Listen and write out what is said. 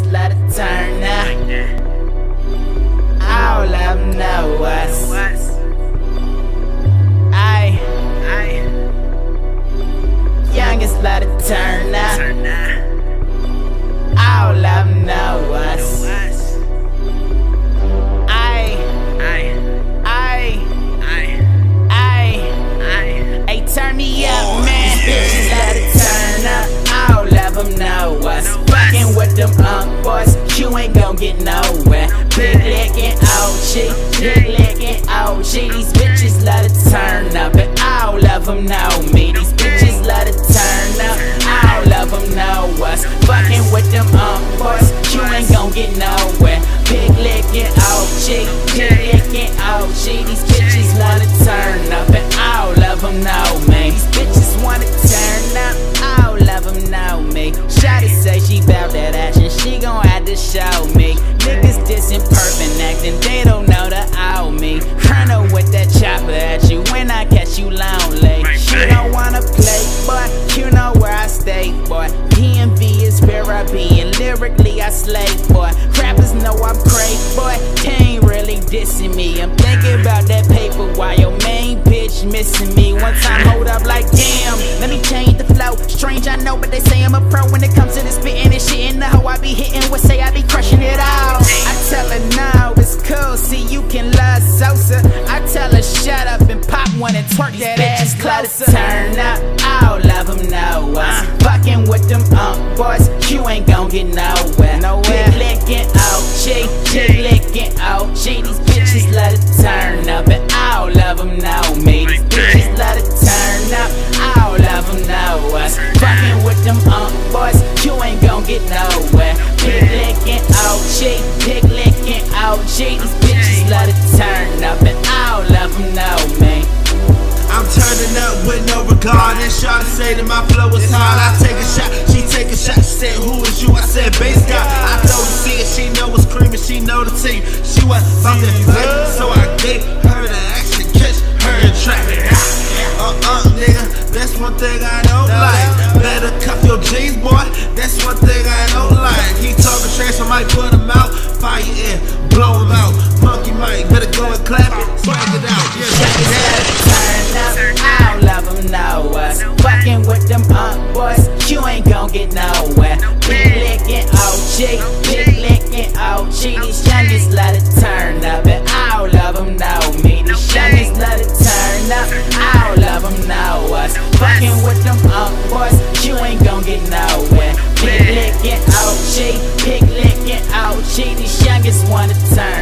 love to turn up. All of them know us. Aye. Youngest love to turn up. All of them know us. Hey, turn me up, man. Bitches love to turn up. All of them know us. Fucking with them boys, you ain't gon' get nowhere. Big lickin' OG, big lickin' OG. These bitches love to turn up, and all of them know me. These bitches love to turn up. All of them know us. Fucking with them boys, you ain't gon' get nowhere. Big lickin' OG, big lickin' OG. These bitches love to turn up, and all of them know me. These bitches wanna turn up, all of them know me. Shawty say she bout that action, she gon' have to show me. Niggas dissing, perfect acting, they don't know the old me. Running with that chopper at you when I catch you lonely. You don't wanna play, boy, you know where I stay, boy. PNV is where I be, and lyrically I slay, boy. Rappers know I'm crazy, boy, they ain't really dissing me. I'm thinking about that paper while your main bitch missing me. One time, hold up like damn, let me change the flow. Strange I know, but they say I'm a pro when it comes to the spitting and shit. In the hoe I be hitting, what say I be crushing it all. I tell her no, it's cool, see you can love Sosa. I tell her shut up and pop one and twerk that ass closer. Turn up, all of them know us. Fucking with them boys, you ain't gon' get nowhere. Big lickin' OG, big lickin' OG. These bitches love to turn up, and all of them know me. These bitches love to turn up, all of them know us. Fucking with them boys, you ain't gon' get nowhere. Big lickin' OG, big lickin' OG. These bitches love to turn up, and all of them know me. I'm turning up with no regard, and Shawty say that my flow is hard. I take a shot, she take a shot, she said who is you? I said bass guy. I told her see it, she know what's creaming, she know the team. She was about to play, so I gave her the action, catch her in traffic. Nigga, that's one thing I don't like. Better cuff your jeans, boy, that's one thing I don't like. He talking trash, I might put him out. Fire in, blow him out. Monkey Mike, better go and clap it, swag it out. Yeah, check it out. All of them know us. Fucking with them boys, you ain't gon' get nowhere. Big lickin' OG, big lickin' OG. These youngest love to turn up, and all of them know me. These youngest love to turn up, all of them know us. Fucking with them boys, you ain't gon' get nowhere. Big lickin' OG, big lickin' OG. These youngest wanna turn